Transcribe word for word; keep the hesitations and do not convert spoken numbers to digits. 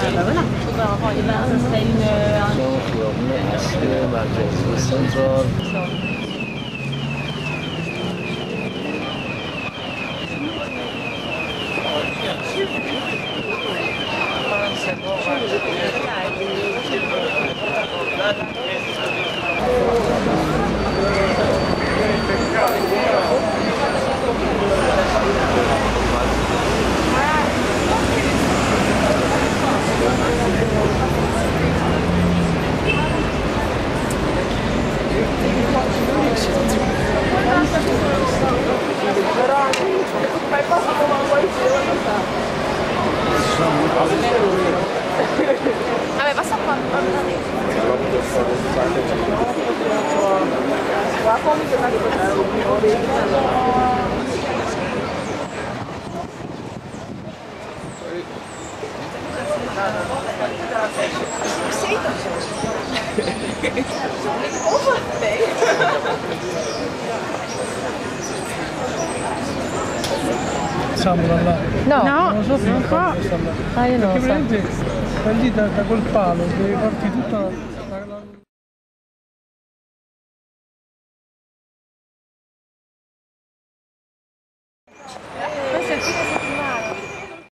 bah voilà. Il y avait un, c'était une... Vabbè, passa qua. Siamo da là. No, No, Non lo so se non non qua. sta là. Ah, io non Perché lo so. veramente da lì da, da quel palo devi farti tutta